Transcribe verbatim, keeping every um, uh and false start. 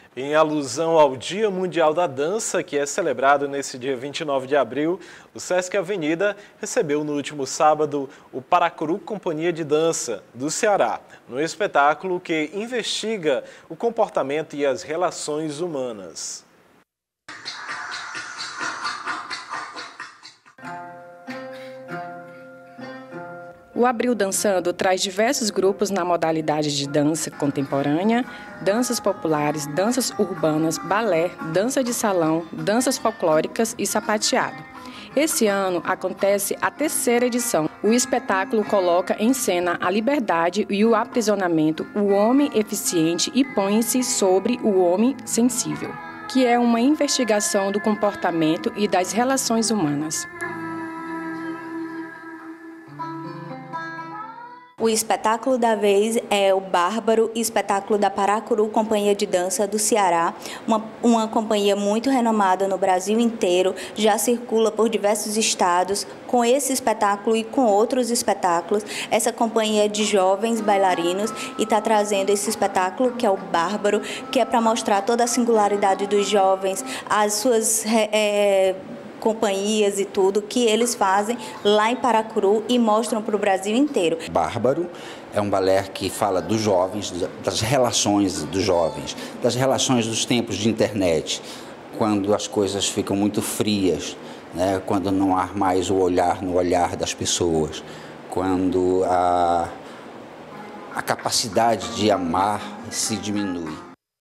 Em alusão ao Dia Mundial da Dança, que é celebrado nesse dia vinte e nove de abril, o Sesc Avenida recebeu no último sábado o Paracuru Companhia de Dança do Ceará, no espetáculo que investiga o comportamento e as relações humanas. O Abril Dançando traz diversos grupos na modalidade de dança contemporânea, danças populares, danças urbanas, balé, dança de salão, danças folclóricas e sapateado. Esse ano acontece a terceira edição. O espetáculo coloca em cena a liberdade e o aprisionamento, o homem eficiente e põe-se sobre o homem sensível, que é uma investigação do comportamento e das relações humanas. O espetáculo da vez é o Bárbaro, espetáculo da Paracuru Companhia de Dança do Ceará, uma, uma companhia muito renomada no Brasil inteiro, já circula por diversos estados com esse espetáculo e com outros espetáculos. Essa companhia é de jovens bailarinos e está trazendo esse espetáculo que é o Bárbaro, que é para mostrar toda a singularidade dos jovens, as suas... É, companhias e tudo que eles fazem lá em Paracuru e mostram para o Brasil inteiro. Bárbaro é um balé que fala dos jovens, das relações dos jovens, das relações dos tempos de internet, quando as coisas ficam muito frias, né? Quando não há mais o olhar no olhar das pessoas, quando a, a capacidade de amar se diminui.